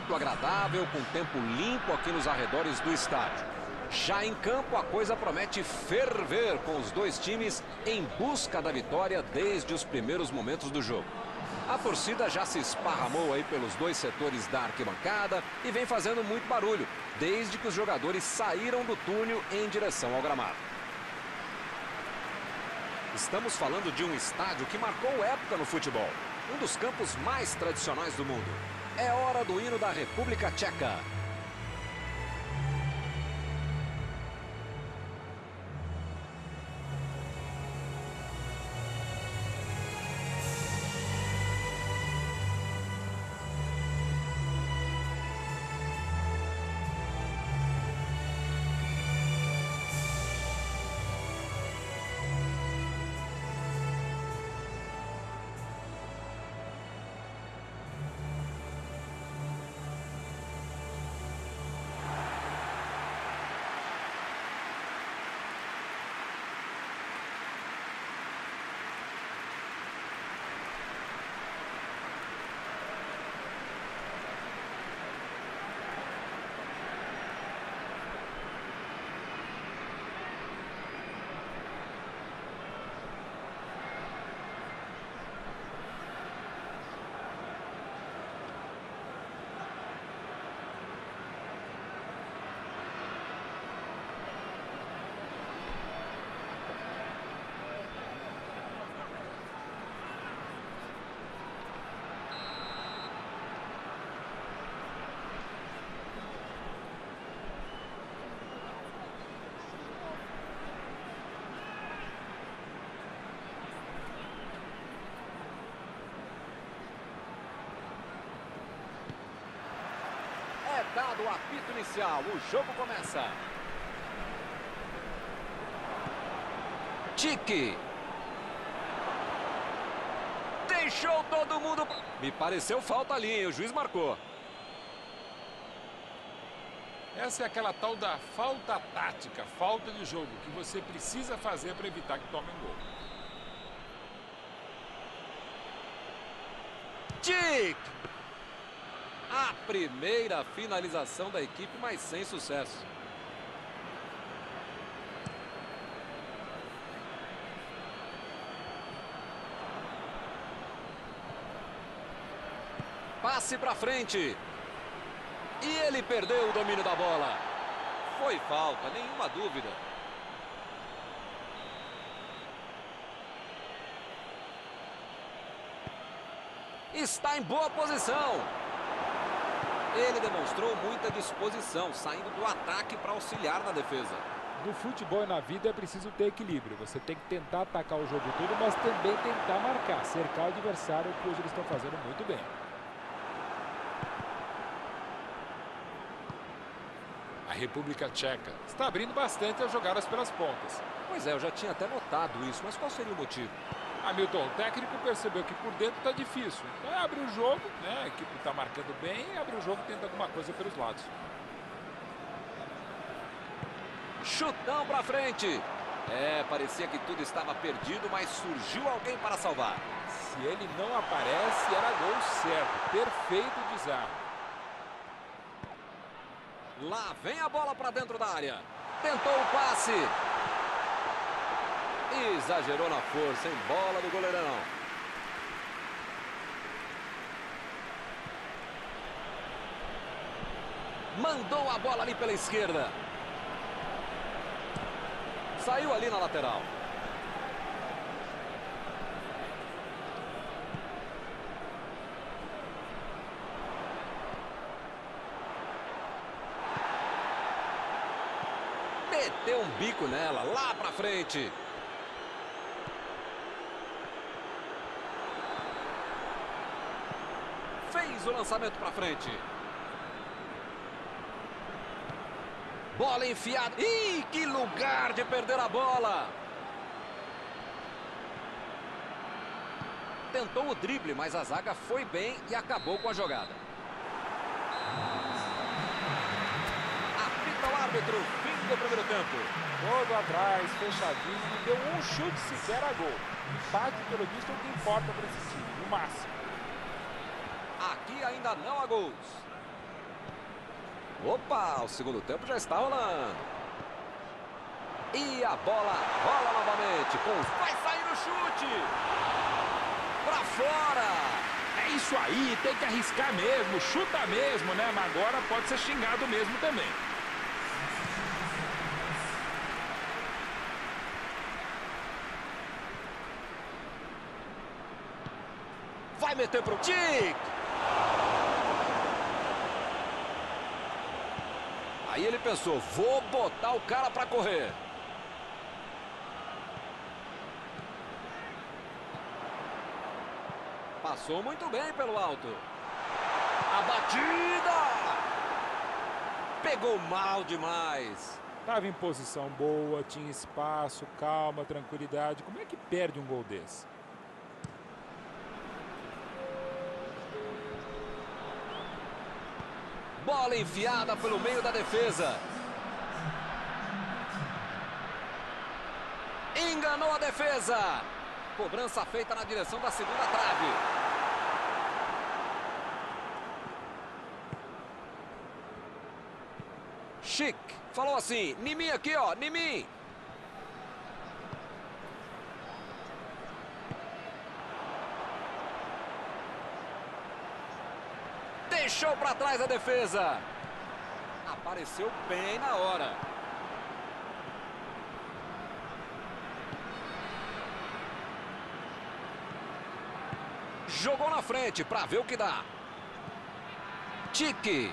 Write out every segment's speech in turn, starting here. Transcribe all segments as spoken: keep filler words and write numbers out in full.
muito agradável, com tempo limpo aqui nos arredores do estádio. Já em campo, a coisa promete ferver, com os dois times em busca da vitória desde os primeiros momentos do jogo. A torcida já se esparramou aí pelos dois setores da arquibancada e vem fazendo muito barulho, desde que os jogadores saíram do túnel em direção ao gramado. Estamos falando de um estádio que marcou época no futebol, um dos campos mais tradicionais do mundo. É hora do hino da República Tcheca. Dado o apito inicial, o jogo começa. Tique. Deixou todo mundo... Me pareceu falta ali, hein? O juiz marcou. Essa é aquela tal da falta tática, falta de jogo, que você precisa fazer para evitar que tome um gol. Tique. A primeira finalização da equipe, mas sem sucesso. Passe para frente. E ele perdeu o domínio da bola. Foi falta, nenhuma dúvida. Está em boa posição. Ele demonstrou muita disposição, saindo do ataque para auxiliar na defesa. No futebol e na vida é preciso ter equilíbrio. Você tem que tentar atacar o jogo todo, mas também tentar marcar, cercar o adversário, que hoje eles estão fazendo muito bem. A República Tcheca está abrindo bastante as jogadas pelas pontas. Pois é, eu já tinha até notado isso, mas qual seria o motivo? Hamilton, o técnico, percebeu que por dentro está difícil. Então abre o jogo, né? A equipe está marcando bem, abre o jogo e tenta alguma coisa pelos lados. Chutão para frente. É, parecia que tudo estava perdido, mas surgiu alguém para salvar. Se ele não aparece, era gol certo. Perfeito desarme. Lá vem a bola para dentro da área. Tentou o passe. Exagerou na força, em bola do goleirão. Mandou a bola ali pela esquerda. Saiu ali na lateral. Meteu um bico nela, lá pra frente. Fez o lançamento pra frente. Bola enfiada. Ih, que lugar de perder a bola. Tentou o drible, mas a zaga foi bem e acabou com a jogada. Apita o árbitro, fim do primeiro tempo. Todo atrás, fechadinho, não deu um chute sequer a gol. Empate, pelo visto, é o que importa para esse time, no máximo. Aqui ainda não há gols. Opa, o segundo tempo já está rolando. E a bola rola novamente. Com... Vai sair o chute. Pra fora. É isso aí, tem que arriscar mesmo, chuta mesmo, né? Mas agora pode ser xingado mesmo também. Vai meter pro Tic. Aí ele pensou, vou botar o cara pra correr. Passou muito bem pelo alto. A batida! Pegou mal demais. Estava em posição boa, tinha espaço, calma, tranquilidade. Como é que perde um gol desse? Bola enfiada pelo meio da defesa. Enganou a defesa. Cobrança feita na direção da segunda trave. Chic. Falou assim, Nimi aqui, ó, Nimi. Deixou para trás a defesa. Apareceu bem na hora. Jogou na frente para ver o que dá. Tique.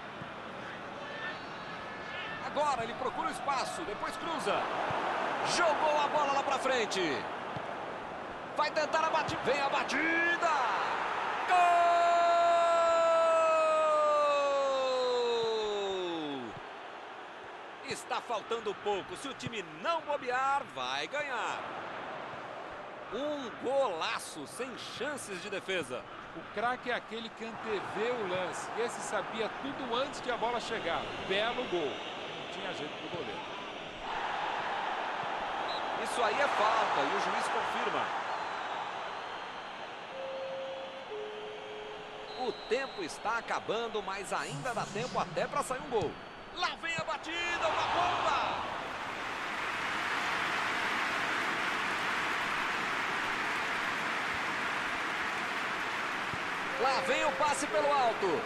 Agora ele procura o espaço, depois cruza. Jogou a bola lá para frente. Vai tentar a batida. Vem a batida. Gol! Está faltando pouco. Se o time não bobear, vai ganhar. Um golaço, sem chances de defesa. O craque é aquele que antevê o lance. Esse sabia tudo antes de a bola chegar. Belo gol. Não tinha jeito pro goleiro. Isso aí é falta e o juiz confirma. O tempo está acabando, mas ainda dá tempo até para sair um gol. Lá vem a batida, uma bomba! Lá vem o passe pelo alto.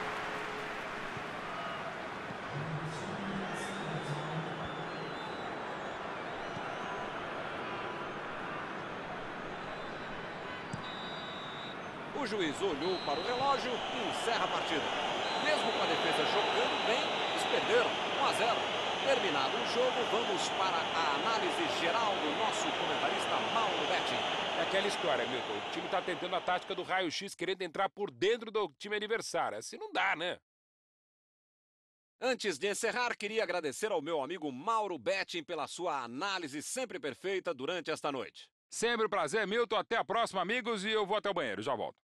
O juiz olhou para o relógio e encerra a partida. Mesmo com a defesa jogando bem, eles perderam um a zero. Terminado o jogo, vamos para a análise geral do nosso comentarista Mauro Betti. É aquela história, Milton. O time tá tentando a tática do raio-x, querendo entrar por dentro do time adversário. Assim não dá, né? Antes de encerrar, queria agradecer ao meu amigo Mauro Betting pela sua análise sempre perfeita durante esta noite. Sempre um prazer, Milton. Até a próxima, amigos. E eu vou até o banheiro. Já volto.